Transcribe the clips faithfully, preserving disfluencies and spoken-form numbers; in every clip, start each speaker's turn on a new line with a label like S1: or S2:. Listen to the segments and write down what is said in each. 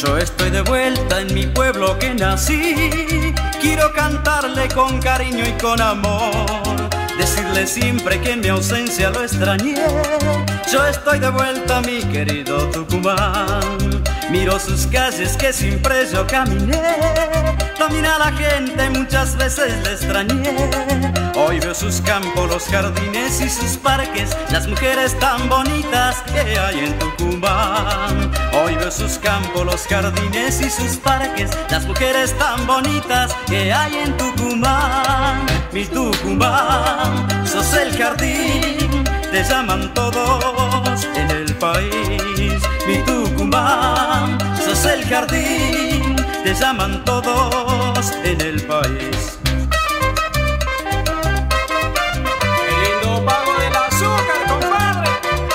S1: Yo estoy de vuelta en mi pueblo que nací. Quiero cantarle con cariño y con amor, decirle siempre que en mi ausencia lo extrañé. Yo estoy de vuelta, mi querido Tucumán. Miro sus calles que siempre yo caminé. También a la gente muchas veces le extrañé. Hoy veo sus campos, los jardines y sus parques, las mujeres tan bonitas que hay en Tucumán. Hoy veo sus campos, los jardines y sus parques, las mujeres tan bonitas que hay en Tucumán. Mi Tucumán, sos el jardín, te llaman todos en el país. Mi Tucumán, sos el jardín, te llaman todos en el país.
S2: ¡Qué lindo pago del azúcar, compadre!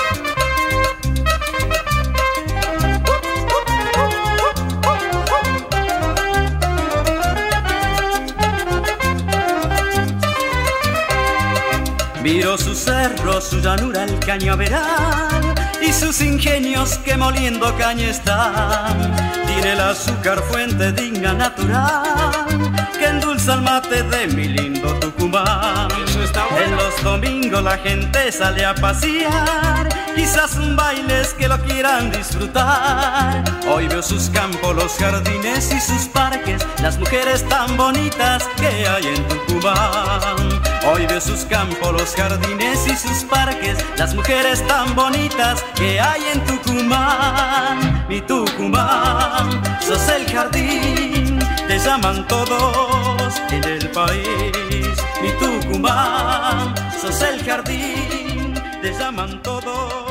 S1: Miro sus cerros, su llanura, el cañaveral y sus ingenios que moliendo caña están. Tiene el azúcar fuente digna, natural, que endulza el mate de mi lindo Tucumán.
S2: Eso está bueno.
S1: En los domingos la gente sale a pasear, quizás un baile es que lo quieran disfrutar. Hoy veo sus campos, los jardines y sus parques, las mujeres tan bonitas que hay en Tucumán. Hoy veo sus campos, los jardines y sus parques, las mujeres tan bonitas que hay en Tucumán. Mi Tucumán, sos el jardín, te llaman todos en el país. Mi Tucumán, sos el jardín, te llaman todos.